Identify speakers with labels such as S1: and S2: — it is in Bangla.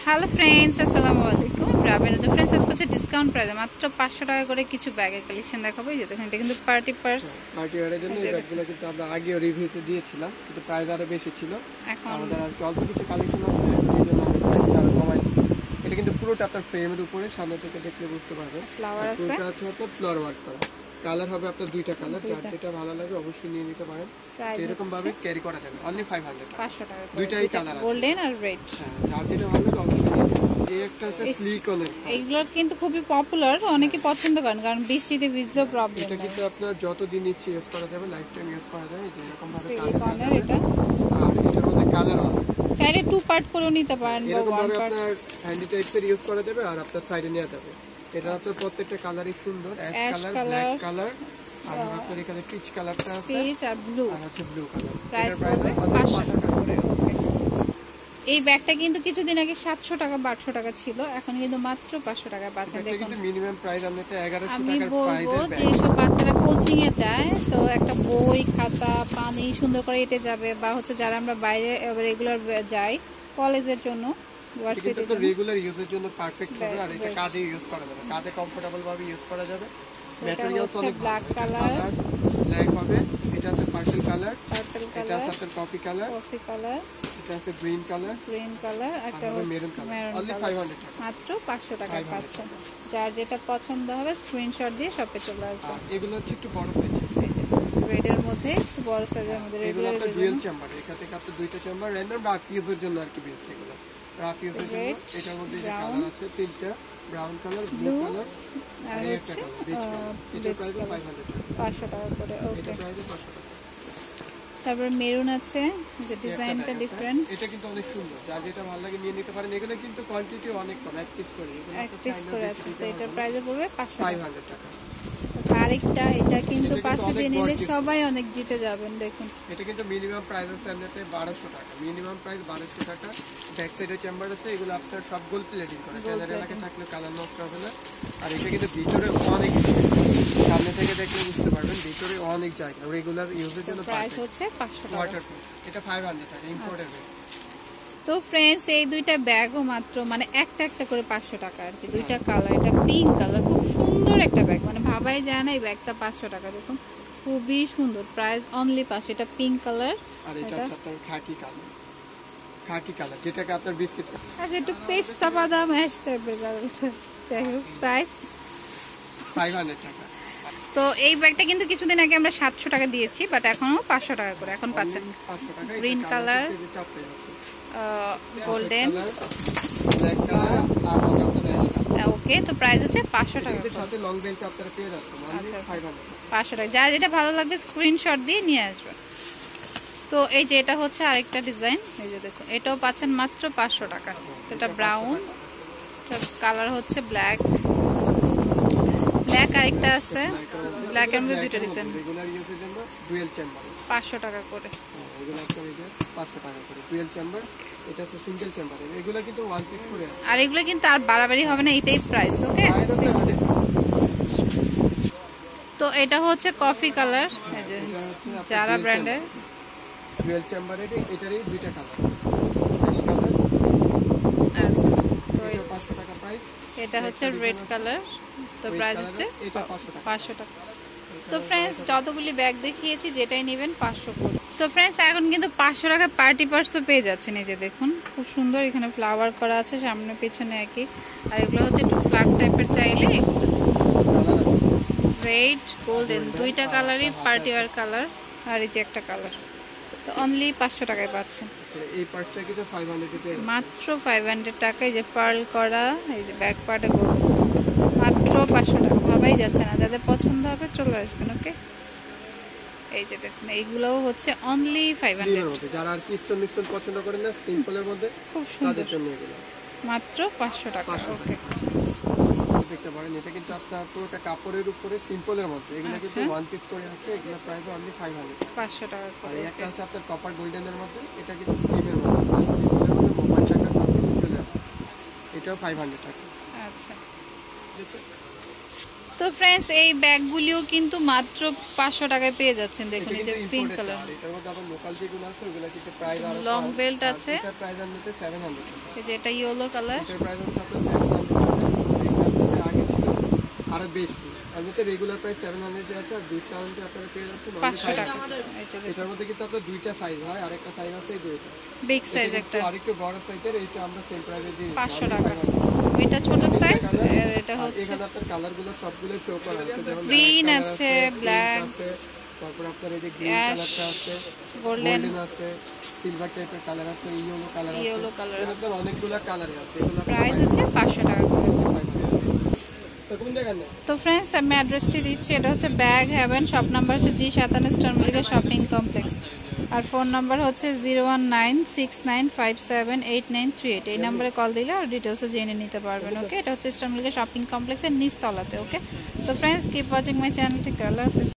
S1: হ্যালো ফ্রেন্ডস, আসসালামু আলাইকুম। রাবেনা তো ফ্রেন্ডস আজকে হচ্ছে ডিসকাউন্ট প্রাইসে মাত্র 500 টাকা করে কিছু ব্যাগের কালেকশন দেখাবো। এই যে দেখেন, এটা কিন্তু পার্টি পার্স,
S2: পার্টি ওয়্যারের জন্য এই ব্যাগগুলো কিন্তু আমরা আগেও রিভিউতে দিয়েছিলাম, কিন্তু প্রাইস আরো বেশি ছিল।
S1: এখন
S2: আমাদের আর অল্প কিছু কালেকশন আছে, এই জন্য আমরা প্রাইসটা আরো কমাই দিচ্ছি। এটা কিন্তু পুরোটা আপনার ফ্রেমের উপরে, সামনে থেকে দেখলে বুঝতে পারবেন
S1: ফ্লাওয়ার আছে,
S2: পুরোটা হচ্ছে আপনার ফ্লোর ওয়ার্ক করা। কালার হবে আপনার দুইটা কালার, যার যেটা ভালো লাগে অবশ্যই নিয়ে নিতে পারেন। এরকম ভাবে ক্যারি করা যাবে অনলি 500 টাকা। দুইটাই কালার আছে,
S1: গোল্ডেন আর রেড।
S2: হ্যাঁ, যার যেটা ভালো লাগে অবশ্যই নিয়ে নিতে। এই একটা আছে সিলিকনের,
S1: এইগুলো কিন্তু খুবই পপুলার, অনেকে পছন্দ করেন কারণ বৃষ্টিতে ভিজলেও প্রবলেম।
S2: এটা কিন্তু আপনার যতদিন ইচ্ছে ইউজ করা যাবে, লাইফ টাইম ইউজ করা যায়। যে এরকম ভাবে
S1: সিলিকনের এটা,
S2: আর এটার মধ্যে কালার আছে,
S1: চাইলে 2 পার্ট করেও নিতে পারেন বা
S2: এরকম
S1: 1
S2: ভাবে
S1: পার্ট।
S2: আপনার হ্যান্ডি টাইপের ইউজ করা যাবে আর আপনার সাইডে নেওয়া যাবে। এটা আপনার প্রত্যেকটা কালারই সুন্দর, অ্যাশ কালার, ব্ল্যাক কালার, আর আপনার এখানে পিচ কালারটা আছে,
S1: পিচ আর ব্লু,
S2: আর হচ্ছে ব্লু কালার।
S1: প্রাইস হবে 500 টাকা করে। ওকে, এই ব্যাগটা কিন্তু কিছুদিন আগে 700 টাকা বা 800 টাকা ছিল, এখন কিন্তু মাত্র 500 টাকা পাচ্ছেন।
S2: এটা কিন্তু মিনিমাম প্রাইস আপনাদের 1100
S1: আমি
S2: টাকার
S1: বলবো
S2: প্রাইসের
S1: যে
S2: ব্যাগ।
S1: সব বাচ্চারা কোচিং এ যায়, তো একটা বই খাতা পানি সুন্দর করে এঁটে যাবে, বা হচ্ছে যারা আমরা বাইরে রেগুলার যাই কলেজের জন্য,
S2: কিন্তু তো রেগুলার ইউজের জন্য পারফেক্ট হবে। আর এটা কাঁধে ইউজ করা যাবে, কাঁধে কমফোর্টেবল ভাবে ইউজ করা যাবে। ম্যাটেরিয়ালস অনেক
S1: ব্ল্যাক কালার,
S2: ব্ল্যাক হবে। এটা আছে পার্পল কালার,
S1: পার্পল
S2: এটা
S1: কালার,
S2: আছে কফি কালার, এটা আছে গ্রিন কালার,
S1: একটা
S2: মেরুন কালার। অনলি
S1: মেরুন
S2: 500 টাকা,
S1: মাত্র 500 টাকা পাচ্ছেন। যার যেটা পছন্দ হবে স্ক্রিনশট দিয়ে শপে চলে আসবে।
S2: এগুলো হচ্ছে একটু বড় সাইজ,
S1: রেডের মধ্যে একটু বড় সাইজের মধ্যে
S2: এগুলো আপনার ডুয়াল চেম্বার, এখান থেকে আপনার দুইটা চেম্বার, র্যান্ডম রাফ ইউজের জন্য আর কি বেস্ট। এগুলো রাফ ইউজের জন্য। এটার মধ্যে যে কালার আছে তিনটা, ব্রাউন কালার, ব্লু কালার আর একটা কালার বিচ কালার। এটা প্রাইস
S1: 500 টাকা করে। ওকে,
S2: এটা প্রাইস 500 টাকা।
S1: তারপর মেরুন আছে, যে ডিজাইনটা ডিফারেন্ট।
S2: এটা কিন্তু অনেক সুন্দর, যার যেটা ভালো লাগে নিয়ে নিতে পারেন। এগুলো কিন্তু কোয়ান্টিটি অনেক কম, এক পিস করে,
S1: এক পিস করে আছে, তো এটা প্রাইস পড়বে 500
S2: টাকা।
S1: আরেকটা, এটা কিন্তু 500 দিয়ে নিলে সবাই অনেক জিতে যাবেন। দেখুন,
S2: এটা কিন্তু মিনিমাম প্রাইস আছে এমনিতে 1200 টাকা, মিনিমাম প্রাইস 1200 টাকা। ব্যাক সাইডে চেম্বার আছে, এগুলো আপনার সব গোল্ড প্লেটিং করে, ট্যানার এলাকা থাকলে কালার নষ্ট হবে না। আর এটা কিন্তু ভিতরে অনেক, সামনে থেকে দেখলে বুঝতে পারবেন ভিতরে অনেক জায়গা, রেগুলার ইউজের জন্য
S1: প্রাইস হচ্ছে 500 টাকা।
S2: ওয়াটারপ্রুফ, এটা 500 টাকা ইম্পোর্টেড।
S1: তো ফ্রেন্ডস, এই দুইটা ব্যাগও মাত্র মানে একটা একটা করে 500 টাকা আর কি, দুইটা কালার। এটা পিঙ্ক কালার, খুব সুন্দর একটা ব্যাগ, মানে ভাবাই যায় না এই ব্যাগটা 500 টাকা। দেখুন খুবই সুন্দর, প্রাইস অনলি 500। এটা পিঙ্ক কালার,
S2: আর এটা হচ্ছে আপনার খাকি কালার, খাকি কালার যেটাকে আপনার বিস্কিট কালার,
S1: আচ্ছা একটু পেস্তা বাদাম অ্যাশ টাইপের কালার। যাই হোক, প্রাইস
S2: 500 টাকা।
S1: তো এই ব্যাগটা কিন্তু কিছুদিন আগে আমরা 700 টাকা দিয়েছি, বাট এখনো 500 টাকা করে এখন পাচ্ছেন।
S2: 500 টাকা।
S1: Green colour, golden,
S2: black colour আর আপনার অ্যাশ কালার।
S1: ওকে, তো প্রাইস হচ্ছে 500 টাকা।
S2: এর সাথে লং বেল্ট আপনারা পেয়ে যাচ্ছেন অনলি 500
S1: 500 টাকা। যার যেটা ভালো লাগবে স্ক্রিনশট দিয়ে নিয়ে আসবে। তো এই যে এটা হচ্ছে আরেকটা ডিজাইন, এই যে দেখুন, এটাও পাচ্ছেন মাত্র 500 টাকা। তো এটা ব্রাউন, কালার হচ্ছে ব্ল্যাক, ব্ল্যাক আরেকটা আছে, ব্ল্যাক এর মধ্যে দুটো ডিজাইন।
S2: রেগুলার ইউজের জন্য ডুয়াল চেম্বার
S1: 500 টাকা করে।
S2: এগুলো আপনার এই যে 500 টাকা করে ডুয়াল চেম্বার। এটা হচ্ছে সিঙ্গেল চেম্বার, এগুলো কিন্তু ওয়ান পিস করে।
S1: আর এগুলো কিন্তু আর বাড়াবাড়ি হবে না, এটাই প্রাইস। ওকে, তো এটা হচ্ছে কফি কালার, এই যে যারা ব্র্যান্ডের
S2: ডুয়াল চেম্বারের, এটারই দুইটা কালার, অ্যাশ কালার।
S1: আচ্ছা, তো
S2: এটা 500 টাকা প্রাইস।
S1: এটা হচ্ছে রেড কালার, তো প্রাইস হচ্ছে
S2: এটা 500 টাকা।
S1: 500 টাকা। তো ফ্রেন্ডস, যতগুলি ব্যাগ দেখিয়েছি যেটাই নেবেন 500 করে। তো ফ্রেন্ডস, এখন কিন্তু 500 টাকা পার্টি পার্সও পেয়ে যাচ্ছেন। এই যে দেখুন, খুব সুন্দর, এখানে ফ্লাওয়ার করা আছে সামনে পিছনে একই। আর এগুলো হচ্ছে একটু ফ্ল্যাট টাইপের, চাইলে রেড গোল্ডেন দুইটা কালারই পার্টি ওয়্যার কালার। আর এই যে একটা কালার, তো অনলি 500 টাকায় পাচ্ছেন।
S2: এই পার্টসটা কিন্তু 500 এ পেয়ে
S1: মাত্র 500 টাকায়। যে পার্ল করা, এই যে ব্যাক পার্টে মাত্র 500 টাকা, ভাবাই যাচ্ছে না। যাদের পছন্দ হবে চলে আসবেন। ওকে, এই যে দেখুন, এইগুলোও হচ্ছে অনলি 500।
S2: যারা আর কিস্টন মিস্টন পছন্দ করেন না, সিম্পলের মধ্যে,
S1: খুব সুন্দর,
S2: তাদের জন্য এগুলো
S1: মাত্র 500 টাকা। ওকে,
S2: দেখতে পারেন এটা কিন্তু আপনার পুরোটা কাপড়ের উপরে সিম্পলের মধ্যে, এগুলো কিন্তু ওয়ান পিস করে আছে। এগুলো প্রাইস অনলি 500
S1: টাকা
S2: আর
S1: করে।
S2: একটা আছে আপনার কপার গোল্ডেনের মধ্যে, এটা কিন্তু স্লিমের মধ্যে, সিম্পলের মধ্যে মোবাইল টাকা সব কিছু চলে যাবে। এটাও 500 টাকা।
S1: আচ্ছা, তো ফ্রেন্ডস এই ব্যাগগুলিও কিন্তু মাত্র 500 টাকায় পেয়ে যাচ্ছেন। দেখুন এই যে পিঙ্ক কালার,
S2: এটার মধ্যে আবার লোকাল যেগুলো আছে ওগুলো কিন্তু প্রাইস আরো
S1: লং বেল্ট আছে।
S2: এটা প্রাইস আনতে 700 টাকা।
S1: এই যে এটা ইয়েলো কালার,
S2: এটার প্রাইস হচ্ছে আপনার 700 টাকা। এটা আগে ছিল আরো বেশি, এমনিতে রেগুলার প্রাইস 700 আছে, আর ডিসকাউন্টে আপনারা পেয়ে যাচ্ছেন
S1: 500 টাকা। এই যে
S2: এটার মধ্যে কিন্তু আপনার দুইটা সাইজ হয়, আরেকটা সাইজ আছে এই দুইটা
S1: বিগ সাইজ একটা
S2: আরেকটু বড় সাইজের, এইটা আমরা সেম প্রাইসে দিই
S1: 500 টাকা। এটা ছোট সাইজ, আর এটা হচ্ছে
S2: এখানে আপনার কালারগুলো সবগুলো শো করা আছে, যেমন
S1: গ্রিন আছে, ব্ল্যাক,
S2: তারপর আপনার এই যে গ্রিন কালারটা আছে,
S1: গোল্ডেন
S2: আছে, সিলভার টাইপের কালার আছে, ইয়েলো কালার আছে,
S1: ইয়েলো কালার আছে।
S2: আপনার অনেকগুলো কালার আছে, এগুলো
S1: প্রাইস হচ্ছে 500 টাকা করে।
S2: তো কোন জায়গায় নেই?
S1: তো ফ্রেন্ডস আমি অ্যাড্রেসটি দিচ্ছি, এটা হচ্ছে ব্যাগ হ্যাভেন, শপ নাম্বার হচ্ছে G57 star Mallika shopping complex, আর ফোন নাম্বার হচ্ছে 01969578938। এই নাম্বারে কল দিলে আর ডিটেলসে জেনে নিতে পারবেন। ওকে, এটা হচ্ছে স্টার মল্লিকা শপিং কমপ্লেক্সের নিচতলাতে। ওকে, তো friends keep watching my channel, ঠিক আল্লাহ হাফেজ।